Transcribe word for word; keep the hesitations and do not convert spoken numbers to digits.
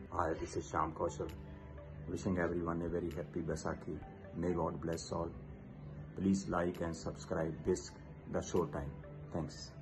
Hi, this is Sham Kaushal, wishing everyone a very happy Vaisakhi. May God bless all. Please like and subscribe B Y S Q The Showtime. Thanks.